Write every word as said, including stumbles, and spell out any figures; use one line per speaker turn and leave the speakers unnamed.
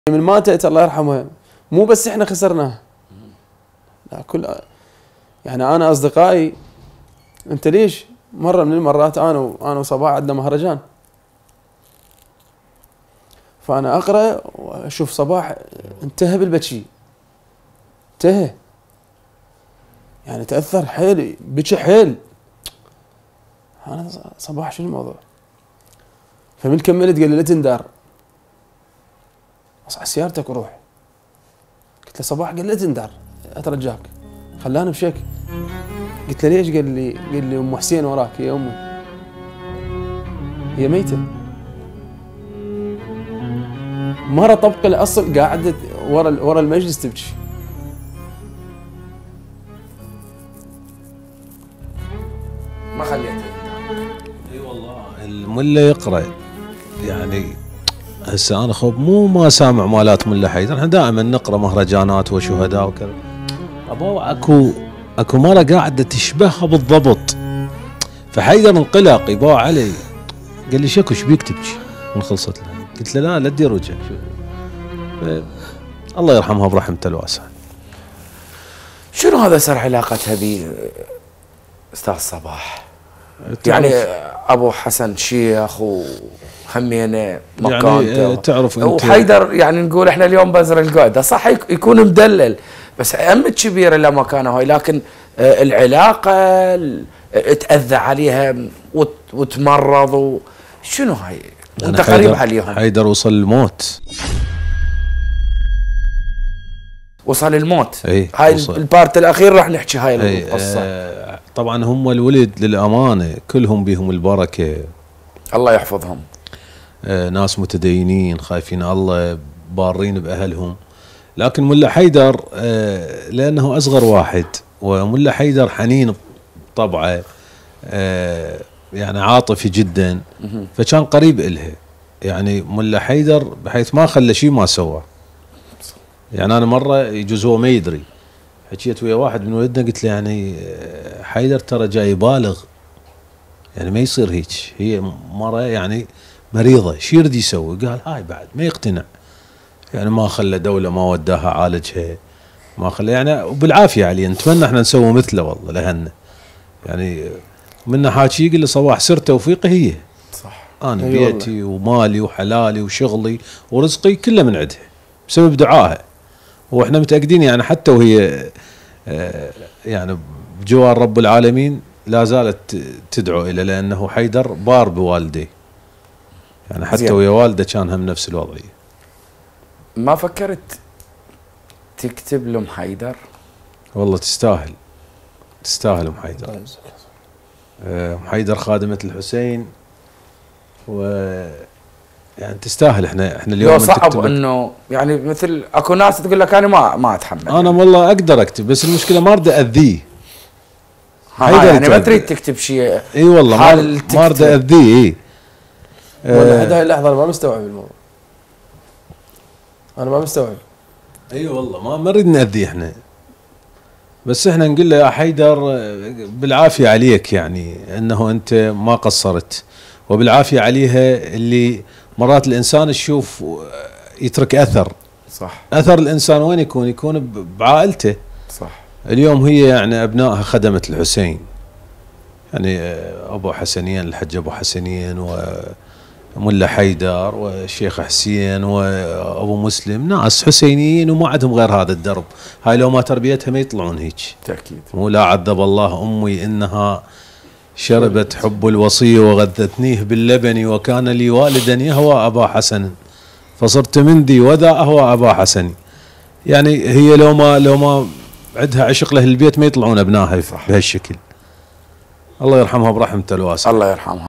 من ماتت الله يرحمها مو بس احنا خسرناها، لا كل يعني انا اصدقائي. انت ليش مره من المرات انا وانا وصباح عندنا مهرجان، فانا اقرا واشوف صباح انتهى بالبكي، انتهى يعني تاثر حيل، بكى حيل. انا صباح شنو الموضوع؟ فمن كملت قال لي لا تندار، اصعد سيارتك وروح. قلت له صباح، قال لي لا تندار اترجاك، خلاني بشك. قلت له ليش؟ قال لي قال لي ام حسين وراك يا امي، هي ميته. مره طبق الاصل قاعده ورا ورا المجلس تبكي.
ما خليته.
اي والله الملا يقرا يعني. هسه انا خب مو ما سامع مالات ملا حيدر، احنا دائما نقرا مهرجانات وشهداء وكذا. ابو اكو اكو مره قاعده تشبهها بالضبط، فحيدر انقلق يبا علي، قال لي شكو ايش بيك تبكي من خلصت لها؟ قلت له لا لا تدير وجهك. الله يرحمها برحمته الواسعه.
شنو هذا سر علاقتها ب استاذ صباح؟ يعني ابو حسن شيخ وهمينه مكانته
يعني تعرف انت،
وحيدر يعني نقول احنا اليوم بزر القاده صح يكون مدلل، بس امت كبيره لمكانه هاي، لكن العلاقه تاذى عليها وتمرض شنو هاي؟ انت قريب عليهم.
حيدر وصل الموت،
وصل الموت.
اي
هاي
وصل.
البارت الاخير راح نحكي هاي القصه.
آه طبعا هم الولد للامانه كلهم بهم البركه،
الله يحفظهم.
آه ناس متدينين خايفين الله بارين باهلهم، لكن ملا حيدر آه لانه اصغر واحد، وملا حيدر حنين بطبعه، آه يعني عاطفي جدا، فكان قريب إلها. يعني ملا حيدر بحيث ما خلى شيء ما سواه. يعني انا مره يجوز هو ما يدري، حكيت ويا واحد من ولدنا قلت له يعني حيدر ترى جاي يبالغ، يعني ما يصير هيك، هي مره يعني مريضه شو يريد يسوي؟ قال هاي بعد ما يقتنع، يعني ما خلى دوله ما وداها عالجها، ما خلى يعني وبالعافيه عليه. نتمنى احنا نسوي مثله والله لهنا. يعني منا حاكي يقول لي صباح سر توفيقي هي
صح،
انا بيتي ومالي وحلالي وشغلي ورزقي كله من عندها بسبب دعائها، واحنا متاكدين يعني حتى وهي يعني بجوار رب العالمين لا زالت تدعو الى، لانه حيدر بار بوالديه، يعني حتى ويا والده كان هم نفس الوضعيه.
ما فكرت تكتب لام حيدر؟
والله تستاهل، تستاهل ام حيدر. ام حيدر خادمه الحسين، و يعني تستاهل. احنا احنا اليوم
صعب انه يعني مثل اكو ناس تقول لك انا ما ما اتحمل.
انا والله اقدر اكتب، بس المشكله ما اريد اذيه.
يعني ما تريد تكتب شيء.
اي والله ما ما اريد اذيه. اي
والله لحد هاي اللحظه انا ما مستوعب الموضوع، انا ما مستوعب.
اي والله ما ما نريد ناذيه احنا، بس احنا نقول له يا حيدر بالعافيه عليك، يعني انه انت ما قصرت، وبالعافيه عليها اللي مرات الانسان يشوف يترك اثر.
صح.
اثر الانسان وين يكون؟ يكون بعائلته.
صح.
اليوم هي يعني ابنائها خدمه الحسين، يعني ابو حسنين الحج ابو حسنين وملا حيدر والشيخ حسين وابو مسلم، ناس حسينيين وما عندهم غير هذا الدرب. هاي لو ما تربيتها ما يطلعون هيك.
تاكيد.
مو لا عذب الله امي انها شربت حب الوصي وغذتنيه باللبن، وكان لي والدا يهوى ابا حسن فصرت مندي وذا اهوى ابا حسن. يعني هي لو ما لو ما عندها عشق لاهل البيت ما يطلعون ابنائها بهالشكل. الله يرحمها برحمته الواسعه.
الله يرحمها.